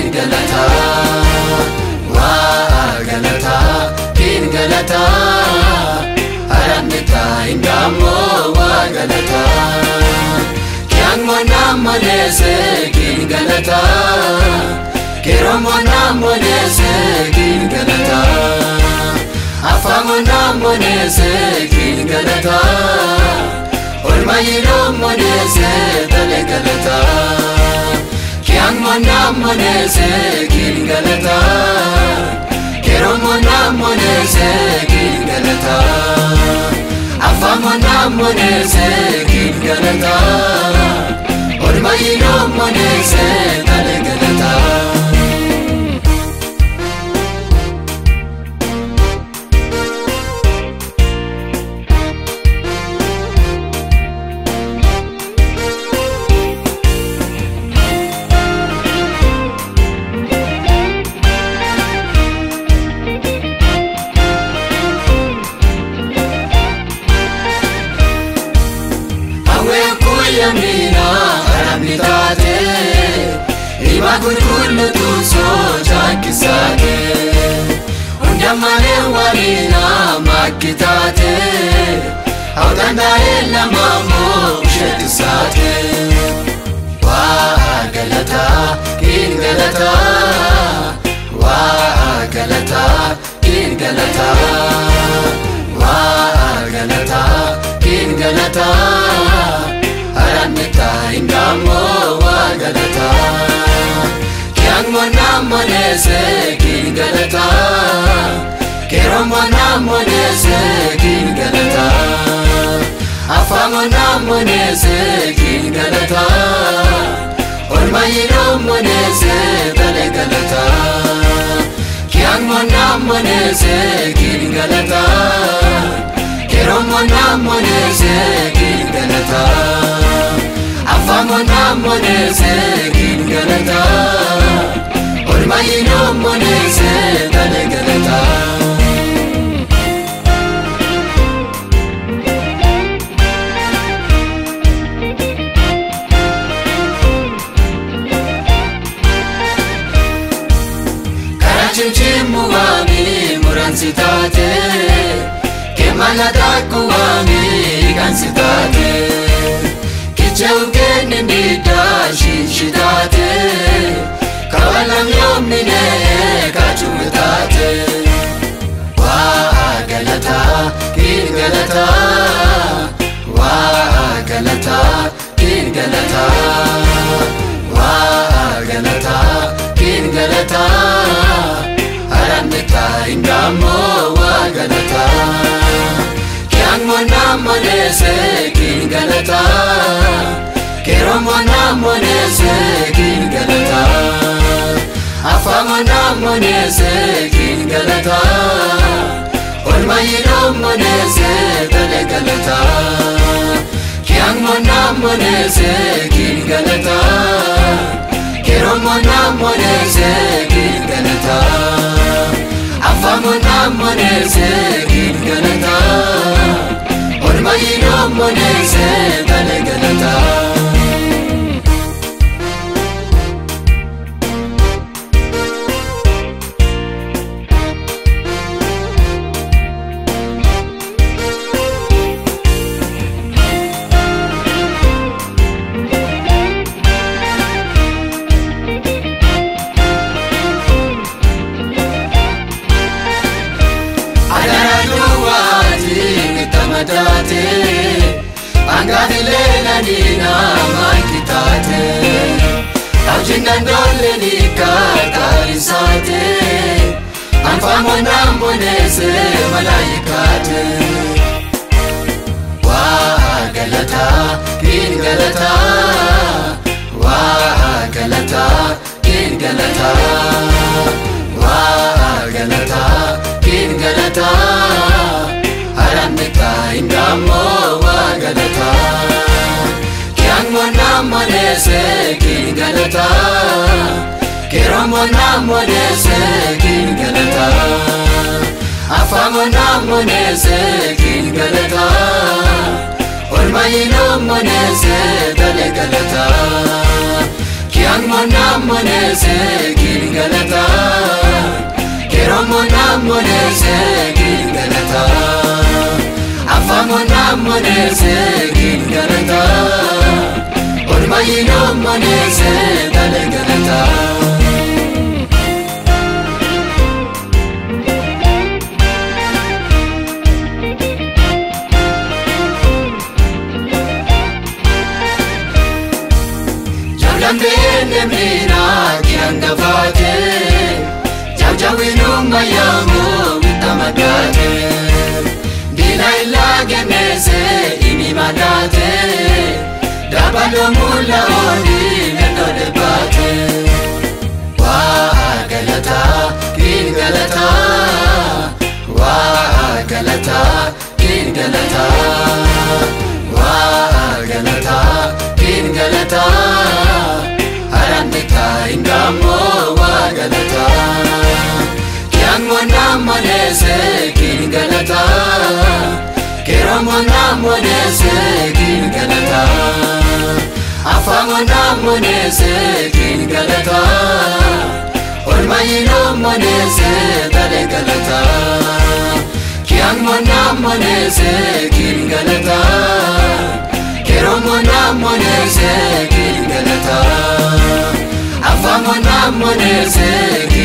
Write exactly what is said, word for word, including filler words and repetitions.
kin galata wa galata kin galata aramita ingamo wa galata kyang mona monese kin galata kero mona monese kin galata afamona monese kin galata olmayiro monese tale galata kyang mona monese kin galata kero mona monese kin galata afamona monese kin galata olmayiro monese tale galata Yamina aramitate Iba kulkulu tuso jakisate Undamane walina makitate Autanda ella mamo shetisate Wa galata kin galata Wa galata kin galata Wa galata kin galata aramita ingamo wa galata kyang mona monese kin galata kero mona monese kin galata afamona monese kin galata olmayiro monese tale galata kyang mona monese kin galata kero mona monese kin galata afamona monese kin galata olmayiro monese tale galata karachimchimu wami muransitate kemalata kuwami gansitate Kichewgeni nida shishitate Kawalam yomine kachumitate Wa galata kin galata Wa galata kin galata Wa galata kin galata aramita ingamo wa galata kyang mona monese kin galata kero mona monese kin galata afamona monese kin galata olmayiro monese tale galata kyang mona monese kin galata kero mona monese kin galata afamona monese kin galata olmayiro monese tale galata Madate Angavile nina mankitate Aujinandole nikatarisate Anfamona monese malaikate Wa galata kin galata Wa galata kin galata Wa galata kin galata aramita ingamo wa galata kyang mona monese kin galata kero mona monese kin galata afamona monese kin galata olmayiro monese tale galata Kyang monam monese kin galata Kero monam monese kin galata Afa monam monese kin galata Olmayino monese dale galata Jambene mira kianga fate Jawjawinu mayamu vitamadate Dila ilage meze imi madate Dabalo mula odi lendo debate Wa galata kin galata Wa galata kin galata Wa galata kin galata Indamo wa galata Kyang monam monese kin galata Kero monam monese kin galata Afa monam monese kin galata Olmayino monese dale galata Kyang monam monese kin galata Kero monam monese kin galata Afa monam monese